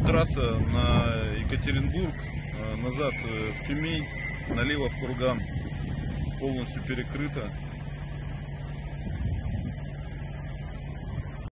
трасса на Екатеринбург, назад в Тюмень, налево в Курган полностью перекрыта.